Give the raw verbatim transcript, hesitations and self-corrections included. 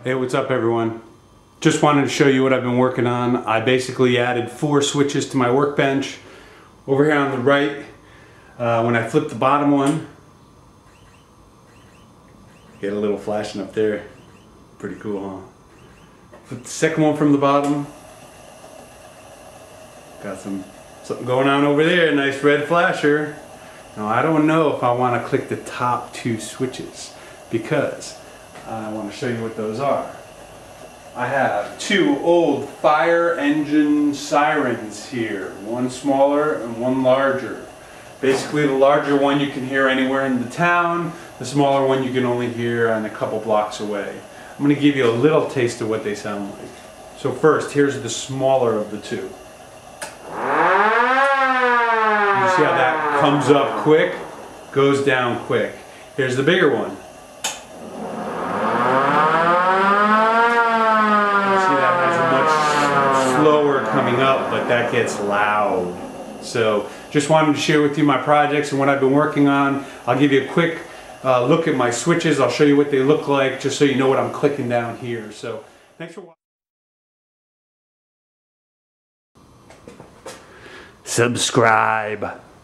Hey, what's up everyone? Just wanted to show you what I've been working on. I basically added four switches to my workbench. Over here on the right, uh, when I flip the bottom one, get a little flashing up there. Pretty cool, huh? Flip the second one from the bottom. Got some something going on over there, nice red flasher. Now I don't know if I want to click the top two switches because I want to show you what those are. I have two old fire engine sirens here, one smaller and one larger. Basically the larger one you can hear anywhere in the town, the smaller one you can only hear on a couple blocks away. I'm going to give you a little taste of what they sound like. So first, here's the smaller of the two. You see how that comes up quick, goes down quick. Here's the bigger one. Coming up, but that gets loud. So just wanted to share with you my projects and what I've been working on. I'll give you a quick uh, look at my switches. I'll show you what they look like just so you know what I'm clicking down here. So thanks for watching. Subscribe.